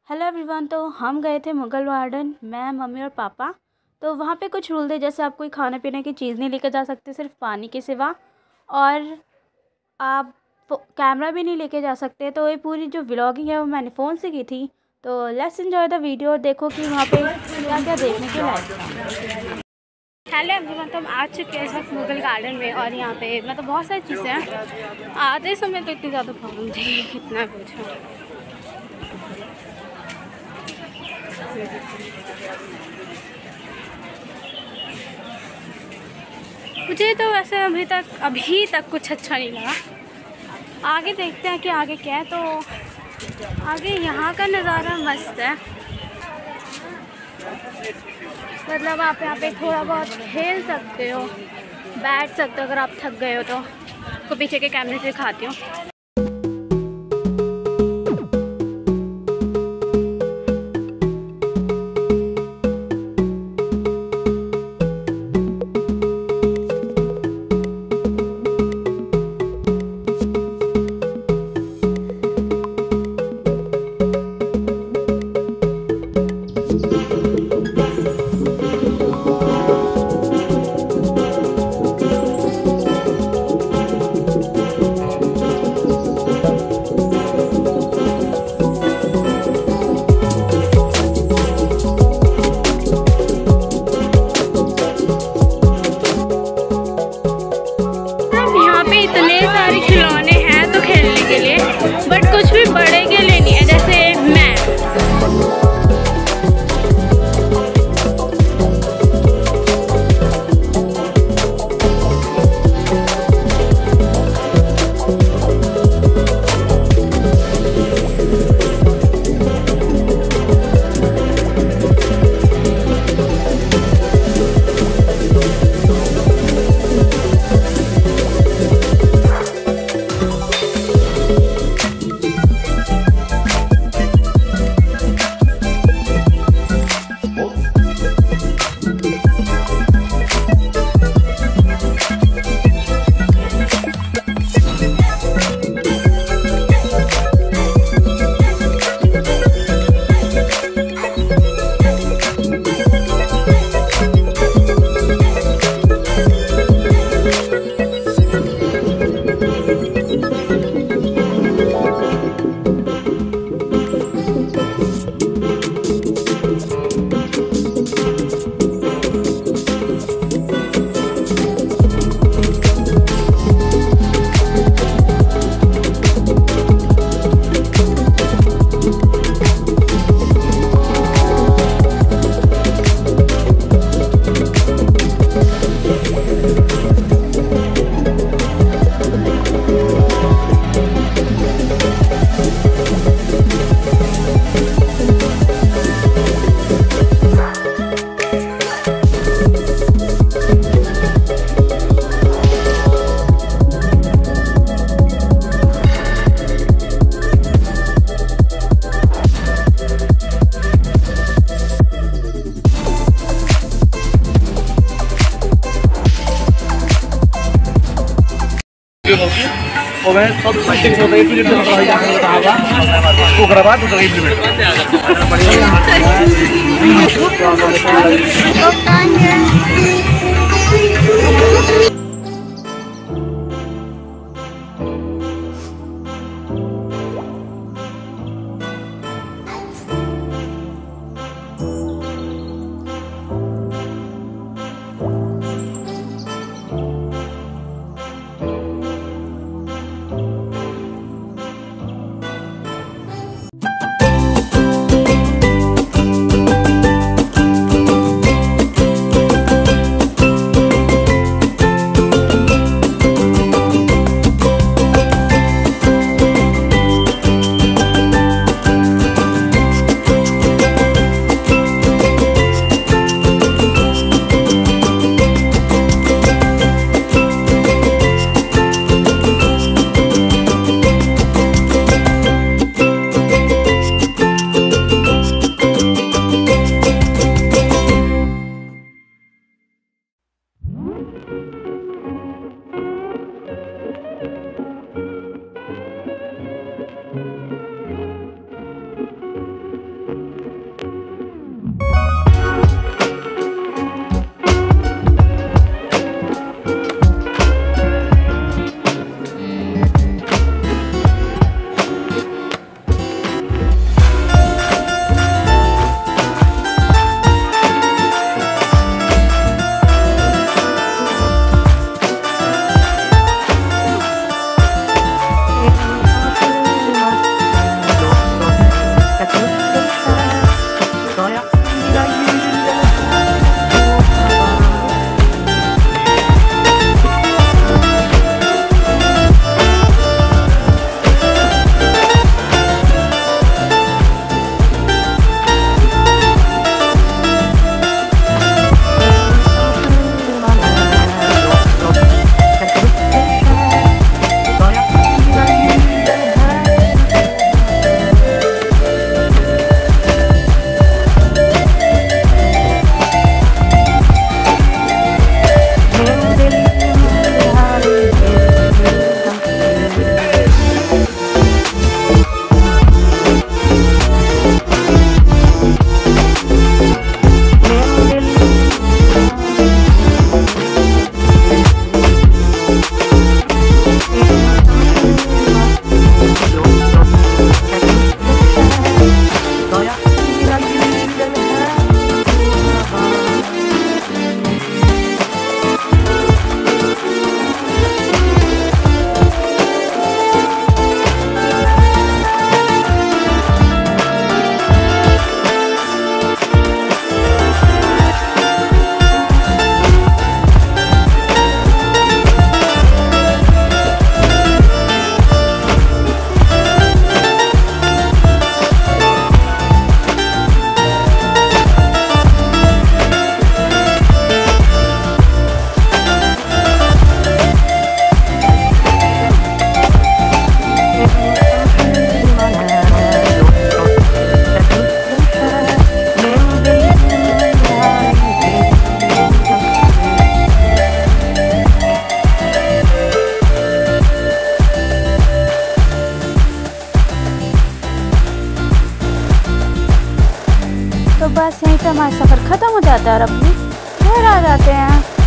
Hello everyone. तो हम गए थे मुगल गार्डन, मैं, मम्मी और पापा। तो वहाँ पे कुछ रूल थे, जैसे आप कोई खाने पीने की चीज़ नहीं लेकर जा सकते सिर्फ पानी के सिवा, और आप कैमरा भी नहीं लेके जा सकते। तो ये पूरी जो व्लॉगिंग है वो मैंने फ़ोन से की थी। तो लेट्स एंजॉय द वीडियो और देखो कि वहाँ पे क्या क्या देखने के लायक था। हेलो एवरीवन, तो हम आ चुके हैं इस वक्त मुगल गार्डन में, और यहाँ पे मतलब बहुत सारी चीज़ें हैं। आते समय तो इतनी ज़्यादा प्रॉब्लम थी, कितना कुछ है। मुझे तो वैसे अभी तक कुछ अच्छा नहीं लगा। आगे देखते हैं कि आगे क्या है। तो आगे यहाँ का नज़ारा मस्त है, मतलब आप यहाँ पे थोड़ा बहुत खेल सकते हो, बैठ सकते हो अगर आप थक गए हो तो पीछे के कैमरे से दिखाती हूँ। इतने सारे खिलौने हैं तो खेलने के लिए, बट कुछ भी बड़े के लिए नहीं है। जैसे मैं और मैं सब सेटिंग हो गई फिर जो बताऊंगा वो करवा तो इम्प्लीमेंट बस यहीं पे हमारा सफ़र ख़त्म हो जाता है और अपनी घर आ जाते हैं।